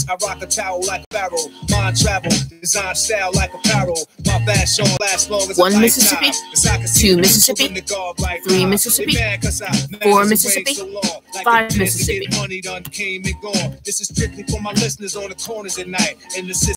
I rock a towel like a barrel. Mind travel, design style like apparel. My fashion lasts long as 1 Mississippi, 2 Mississippi, 3 Mississippi, 4 Mississippi, 5 Mississippi. Money done came and gone. This is strictly for my listeners on the corners at night. And the